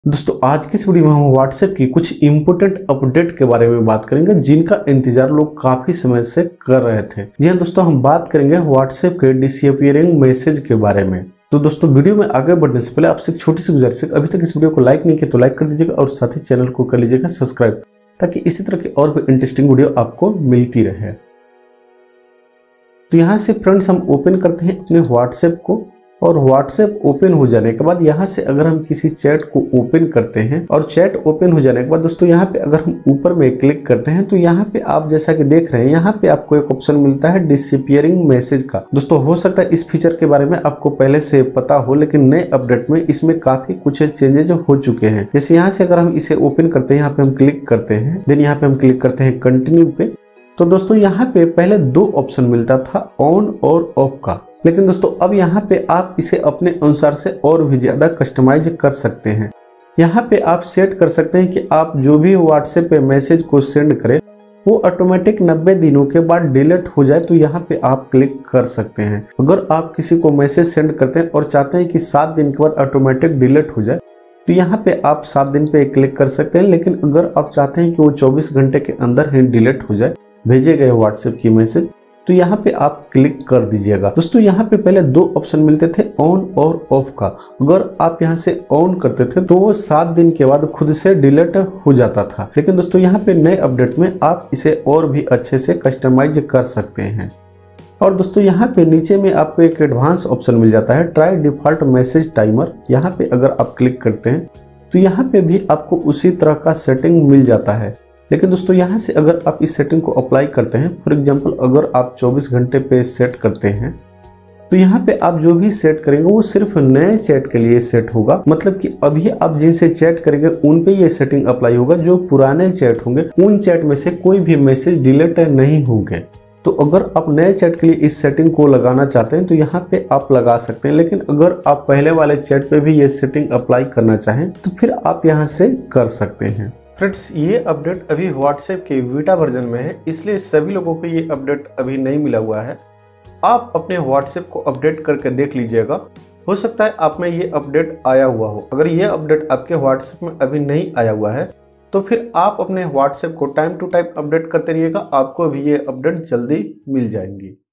दोस्तों आज की इस वीडियो में हम व्हाट्सएप की कुछ इंपोर्टेंट अपडेट के बारे में बात करेंगे जिनका इंतजार लोग काफी समय से कर रहे थे। जी हाँ दोस्तों, हम बात करेंगे व्हाट्सएप के डिसअपीयरिंग मैसेज के बारे में। तो दोस्तों वीडियो में आगे बढ़ने से पहले आपसे एक छोटी सी गुजारिश है, अभी तक इस वीडियो को लाइक नहीं किया तो लाइक कर दीजिएगा और साथ ही चैनल को कर लीजिएगा सब्सक्राइब, ताकि इसी तरह की और भी इंटरेस्टिंग वीडियो आपको मिलती रहे। तो यहाँ से फ्रेंड्स हम ओपन करते हैं अपने व्हाट्सएप को, और व्हाट्सएप ओपन हो जाने के बाद यहाँ से अगर हम किसी चैट को ओपन करते हैं और चैट ओपन हो जाने के बाद दोस्तों यहाँ पे अगर हम ऊपर में क्लिक करते हैं तो यहाँ पे आप जैसा कि देख रहे हैं यहाँ पे आपको एक ऑप्शन मिलता है डिसअपीयरिंग मैसेज का। दोस्तों हो सकता है इस फीचर के बारे में आपको पहले से पता हो, लेकिन नए अपडेट में इसमें काफी कुछ चेंजेस हो चुके हैं। जैसे यहाँ से अगर हम इसे ओपन करते हैं, यहाँ पे हम क्लिक करते हैं, देन यहाँ पे हम क्लिक करते हैं कंटिन्यू पे। तो दोस्तों यहाँ पे पहले दो ऑप्शन मिलता था, ऑन और ऑफ का, लेकिन दोस्तों अब यहाँ पे आप इसे अपने अनुसार से और भी ज्यादा कस्टमाइज कर सकते हैं। यहाँ पे आप सेट कर सकते हैं कि आप जो भी व्हाट्सएप पे मैसेज को सेंड करें वो ऑटोमेटिक 90 दिनों के बाद डिलीट हो जाए, तो यहाँ पे आप क्लिक कर सकते हैं। अगर आप किसी को मैसेज सेंड करते हैं और चाहते हैं कि 7 दिन के बाद ऑटोमेटिक डिलीट हो जाए तो यहाँ पे आप 7 दिन पे क्लिक कर सकते हैं। लेकिन अगर आप चाहते हैं कि वो 24 घंटे के अंदर ही डिलीट हो जाए भेजे गए व्हाट्सएप की मैसेज, तो यहाँ पे आप क्लिक कर दीजिएगा। दोस्तों यहाँ पे पहले दो ऑप्शन मिलते थे, ऑन और ऑफ का। अगर आप यहाँ से ऑन करते थे तो वो 7 दिन के बाद खुद से डिलीट हो जाता था, लेकिन दोस्तों यहाँ पे नए अपडेट में आप इसे और भी अच्छे से कस्टमाइज कर सकते हैं। और दोस्तों यहाँ पे नीचे में आपको एक एडवांस ऑप्शन मिल जाता है, ट्राई डिफॉल्ट मैसेज टाइमर। यहाँ पे अगर आप क्लिक करते हैं तो यहाँ पे भी आपको उसी तरह का सेटिंग मिल जाता है। लेकिन दोस्तों यहाँ से अगर आप इस सेटिंग को अप्लाई करते हैं, फॉर एग्जांपल अगर आप 24 घंटे पे सेट करते हैं तो यहाँ पे आप जो भी सेट करेंगे वो सिर्फ नए चैट के लिए सेट होगा। मतलब कि अभी आप जिनसे चैट करेंगे उन पे ये सेटिंग अप्लाई होगा। जो पुराने चैट होंगे उन चैट में से कोई भी मैसेज डिलीट नहीं होंगे। तो अगर आप नए चैट के लिए इस सेटिंग को लगाना चाहते हैं तो यहाँ पे आप लगा सकते हैं, लेकिन अगर आप पहले वाले चैट पे भी ये सेटिंग अप्लाई करना चाहें तो फिर आप यहाँ से कर सकते हैं। फ्रेंड्स ये अपडेट अभी व्हाट्सएप के बीटा वर्जन में है, इसलिए सभी लोगों को ये अपडेट अभी नहीं मिला हुआ है। आप अपने व्हाट्सएप को अपडेट करके देख लीजिएगा, हो सकता है आप में ये अपडेट आया हुआ हो। अगर ये अपडेट आपके व्हाट्सएप में अभी नहीं आया हुआ है तो फिर आप अपने व्हाट्सएप को टाइम टू टाइम अपडेट करते रहिएगा, आपको भी ये अपडेट जल्दी मिल जाएंगी।